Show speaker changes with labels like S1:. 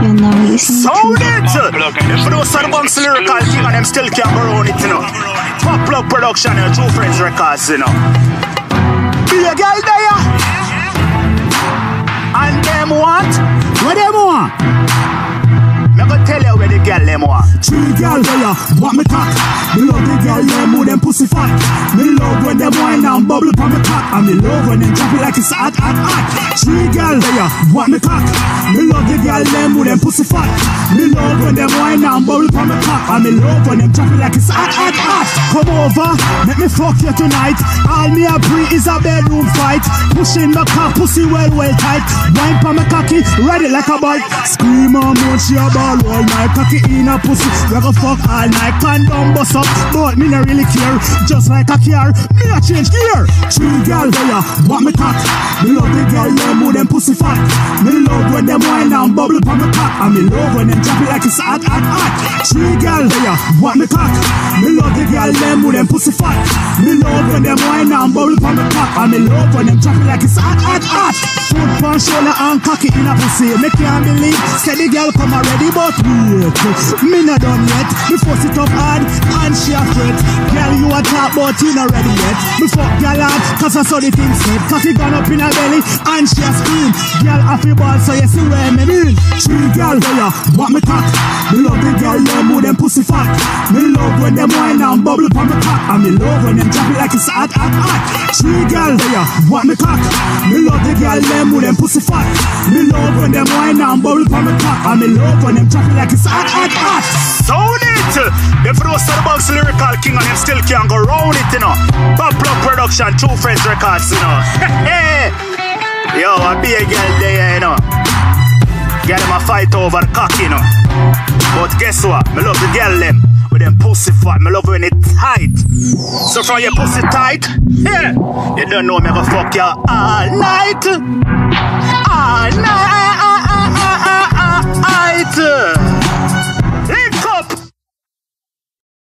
S1: You're now listening
S2: Sound it! For those Bunks Lyrical King and them still can't go around it, you know. Pop Plug Production, True Friends Records, you know. Be a girl there. And them what? What them want? Me go tell you where the girl them want.
S3: Three girl there, want me cock. Me love the girl them with them pussy fat. Me love when them wine and bubble pon me cock. And me love when them drop it like it's hot, hot, hot. Three girl there, want me cock. Me love the girl them with them pussy fat. Me love when them wine and bubble pon me cock. And me love when them drop it like it's hot, hot, hot. Come over, let me fuck you tonight. All me a pre is a bedroom fight. Pushing my cock, pussy well tight. Wine pon me cocky, ready like a bike. Scream and moan, she a ball all night. Cocky in a pussy, we go fuck all night. Condom bust up, but me not really care. Just like a car, me a change gear. Three girl there, want me cock. Me love the girl them with them pussy fat. Me love when them wine and bubble pon me cock. And me love when them drop it like it's hot, hot, hot. Three girl there, want me cock. Me love the girl them with them pussy fat. Me love when them wine and bubble pon me cock. And me love when them drop it like it's hot, hot, hot. Foot pon shoulder and cocky in a pussy. Me can't believe, say the girl come already, but wait, me not done yet. Me force it up hard and she a fret. Girl, you a talk but you not ready yet. Me fuck girl hard cause I saw the thing said. Cocky gone up in her belly and she a scream. Girl happy ball so you see where me mean. Three girl there, want me cock. Me love the girl them with them pussy fat. Me love when them wine and bubble pon me cock. And me love when them drop it like it's hot, hot, hot. Three girl there, want me cock. Me love the girl them with them pussy fat. Me love when them wine and bubble pon me cock. And me love when them drop it like it's hot, hot, hot.
S2: Sound it! Them for those Bunks Lyrical King and them still can't go round it, you know. Pop Plug Production, True Friends Records, you know. Yo, I be a girl there, you know. Get them a fight over the cock, you know. But guess what? Me love the girl them with them pussy fat. Me love when it tight. So from your pussy tight, yeah, you don't know me go fuck you all night. All night.